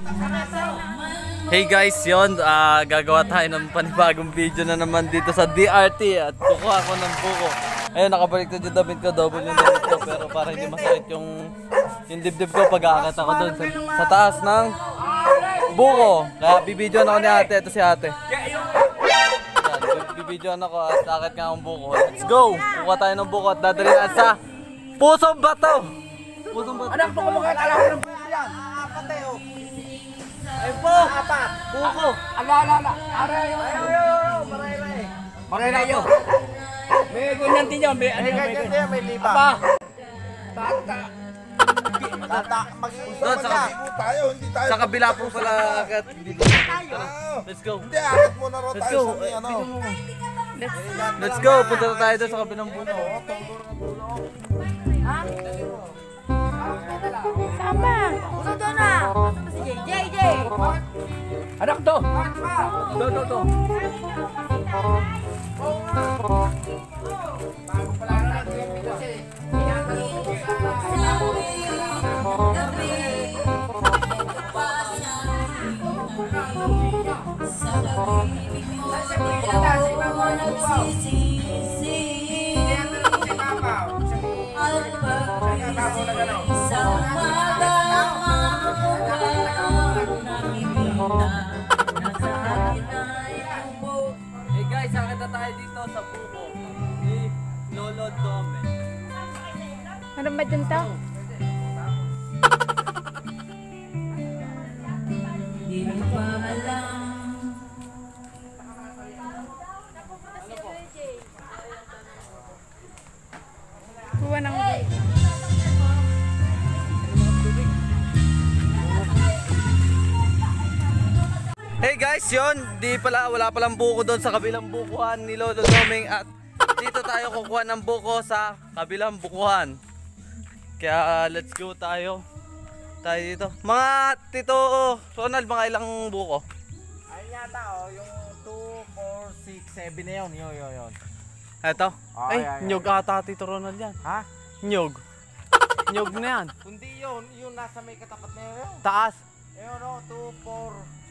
Hey guys, yun, gagawa tayo ng panibagong video na naman dito sa DRT at kukuha ako ng buko. Ayun, nakabaliktad yung damit ko, double yung damit ko, pero para hindi masakit yung dibdib ko pag aakyat ako doon sa taas ng buko. Kaya bibidyoan ako ni ate, ito si ate. Yan, bibidyoan ako at aakyat nga akong buko. Let's go! Kukuha tayo ng buko at dadalhin sa Pusong Bato! Pusong Bato. Anak po kumakain alam ko ng buko yan. Apat eh oh. Ay po! Apat. Buko! Ala. Aray. Maray yo. May ganyan din yan. May ganyan din may liba. Apa. Tata. Doon sa kabila po pala agad. Let's go. Hindi, akit muna ro tayo sa ano. Let's go. Punta na tayo doon sa kabilang buko. Sama. Uno doon na. Asa ba si JJ? Anak to. Do. Hey guys, sakit na tayo dito sa buko ni Lolo Dome. Ano ba dyan to? Kuha ng Hey guys, yun, wala palang buko doon sa kabilang bukuhan ni Lolo Doming at dito tayo kukuha ng buko sa kabilang bukuhan. Kaya let's go tayo dito. Mga Tito Ronald, mga ilang buko? Ayun yata oh, yung 2, 4, 6, 7 na yun. Yun. Eto? Ay, ay. nyog ata Tito Ronald yan. Ha? Nyog. Nyog na yan. Kundi yun, yung nasa may katapat na yun. Taas. Ayun oh, 2, 4.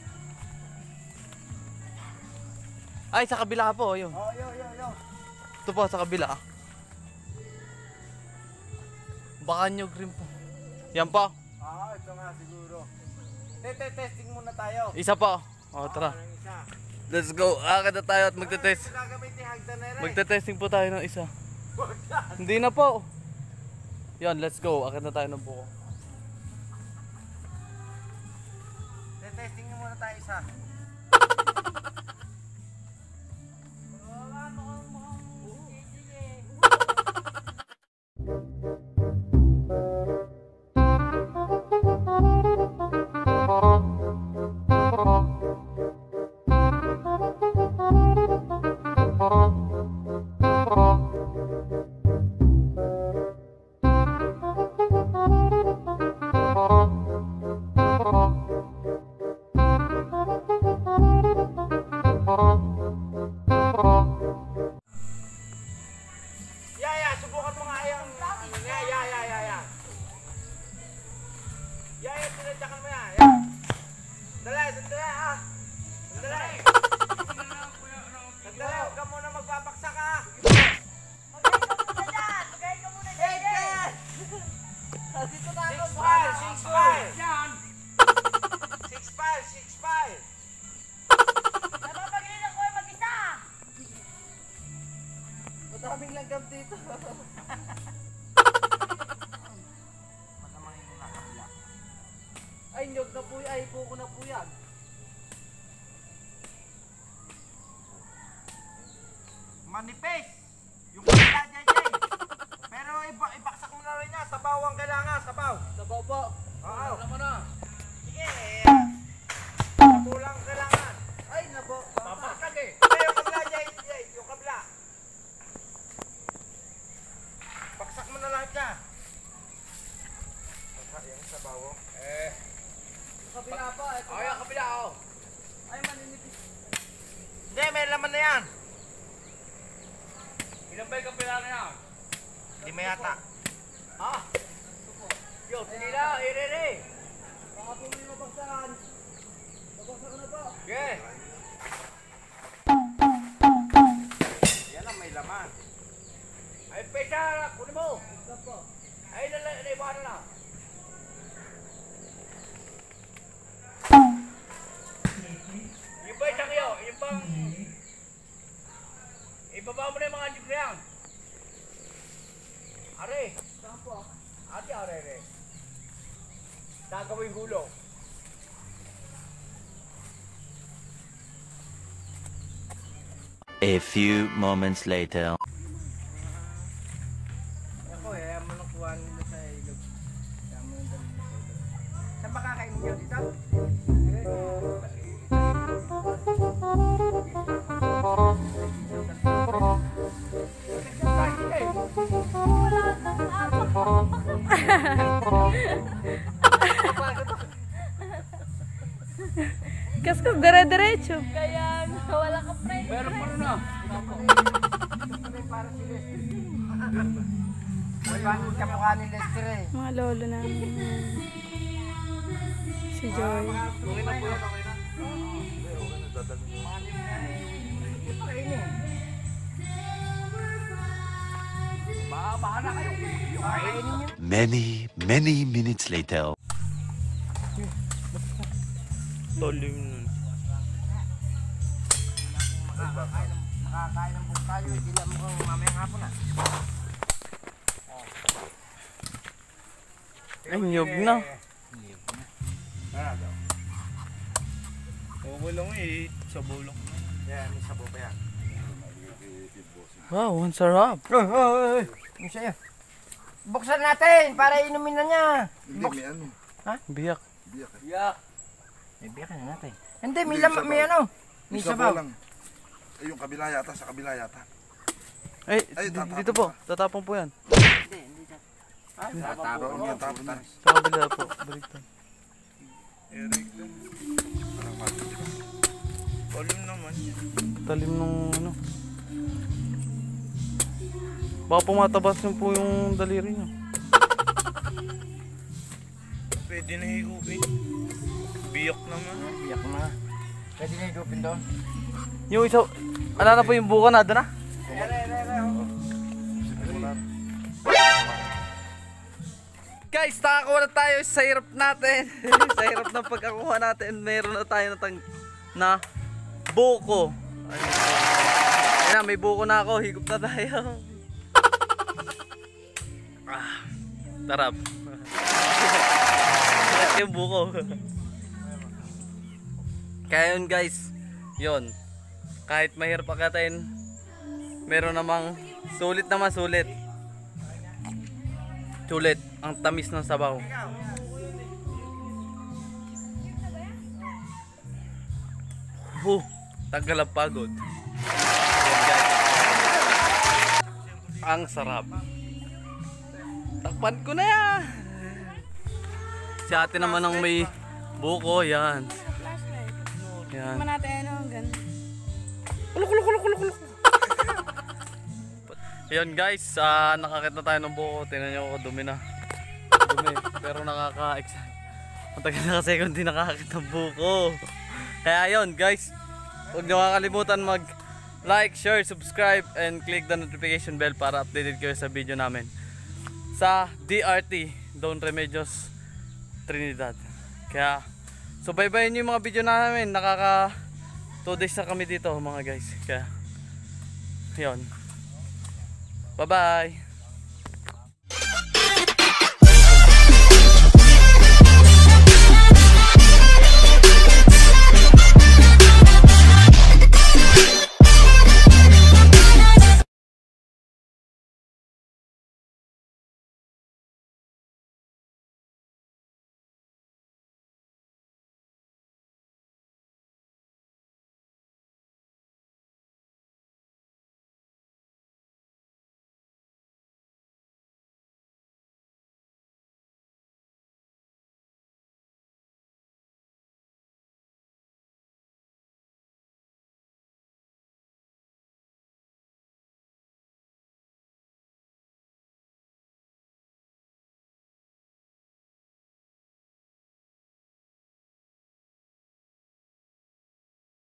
Ay, sa kabila po, yun. Oh, yun. Ito po, sa kabila. Baka nyog rin po. Yan po. Ito nga siguro. Testing muna tayo. Isa po. O, tara. Yung isa. Let's go. Akit na tayo at magte-test. Gagamitin hagdan na rin. Magte-testing po tayo ng isa. Hindi na po. Yan, let's go. Akit na tayo ng buko. Testing muna tayo isa. Subukan mo nga yung tinadyakan mo yan. Dali ah. Dali, huwag ka muna magpapaksak ah. Magayin ka muna dyan. Dito tayo. 6-5. Napapagayin ako mag-isa. Madaming langgam dito. Ay, nyog na po yan. Ay, buko na po yan. Manipis. Yung pagka JJ. Pero ibaksak mo na rin niya. Sabaw ang kailangan. Sabaw. Sabaw po. Oo. Alam mo na. Sige. Sabulang kailangan. Ay, nabo. Papakag eh. Ay, yung kabla JJ. Yung kabla. Baksak mo na lahat niya. Yung sabaw. Kabila pa. Ito Oh, yung kabila oh. Ay, maninipis. Hindi, may laman na yan. Ilan ba yung kapila na yan? Hindi may yata. Ah! Yun, hindi na. Irere. Baka po may mabagsakan. Yes. Yan ang may laman. Ay, pesa, kunin mo. Ay, naiwanan na. Yung ba isang iyo? Yung bang... Ibaba mo na yung mga anjik na yan. Are. Saan po? Ate, are. Nagawin gulo. A few moments later. Ako, ayaw mo nang kuha nila sa ilog. Ayaw mo nang dalhin sa ilog. Saan ba kakain niyo dito? Kas ko dire-diretso. Kaya wala ka pre. Meron pa rin na. Para si Lester. May bakit kamukha ni Lester eh. Mga lolo namin. Si Joy. Okay na po yan, okay na. Baka na kayo. Kainin niyo. Many minutes later. Tolim nun. Makakain ng buong tayo. Hindi lang mukhang mamayang hapon na. Ay, nyog na. Bulong eh, sa bulong. Yan, may sabo pa yan. Wow, ang sarap. Yung sa'yo. Buksan natin para inumin na niya. Hindi, may ano. Biyak. Biyak eh. Yak. May biyakan na natin. Hindi, may Hindi, lam, may sabaw. ano. May sabaw. lang. Eh, yung kabila yata, sa kabila yata. Ay, Ay, tatapon dito po. pa. Tatapon po yan. Tatapon yan, tapon na. Sa kabila po. Baliktad. Parang mati. Volume naman yan. Talim nung ano. Baka pumatabas nyo po yung daliri nyo. Pwede na higupin. Biyak naman. Biyak na. Pwede na higupin doon. Yung isa, ala na po yung buka na, na? Guys, nakakuha na tayo sa hirap natin. Sa hirap ng pagkakuha natin, meron na tayo na buko. Ayun na, may buko na ako. Higop na tayo. Tarap. Yung buko. Kaya yun guys, yun. Kahit mahirap akatin, meron namang sulit naman sulit. Sulit ang tamis ng sabaw. Tagal ang pagod. Yan guys. Ang sarap. Takpan ko na yan. Si ate naman ang may buko, yan. Yan. Naman natin ano, ganun. Kuluk. Ayun guys, nakakita tayo ng buko. Tingnan nyo ako, dumi na. Dumi, pero nakaka-excite. Matagal na kasi kung di nakakita ng buko. Kaya ayun guys, huwag niyo kakalimutan mag-like, share, subscribe, and click the notification bell para updated kayo sa video namin. Sa DRT, Don Remedios Trinidad. Kaya, subaybayin nyo yung mga video namin. Nakaka 2 days na kami dito mga guys. Kaya, yun. Bye-bye!